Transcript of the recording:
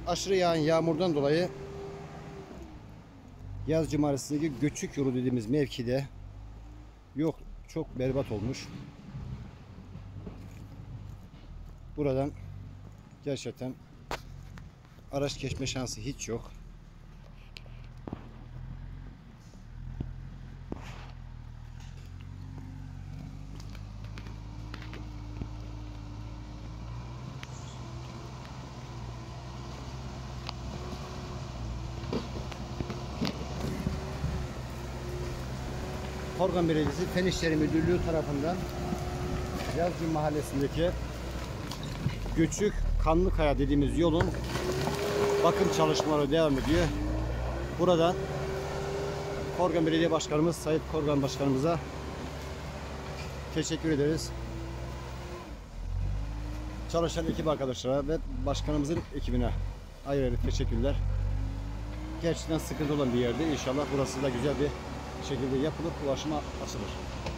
aşırı yağan yağmurdan dolayı Yazıcı Mahallesi'ndeki Göçük Yolu dediğimiz mevkide yok, çok berbat olmuş. Buradan gerçekten araç geçme şansı hiç yok. Korgan Belediyesi Fen İşleri Müdürlüğü tarafından Yazıcı Mahallesi'ndeki Göçük Kanlıkaya dediğimiz yolun bakım çalışmaları devam ediyor. Buradan Korgan Belediye Başkanımız Sayın Korgan Başkanımıza teşekkür ederiz. Çalışan ekip arkadaşlara ve başkanımızın ekibine ayrı ayrı teşekkürler. Gerçekten sıkıntı olan bir yerde. İnşallah burası da güzel bir şekilde yapılıp ulaşıma açılır.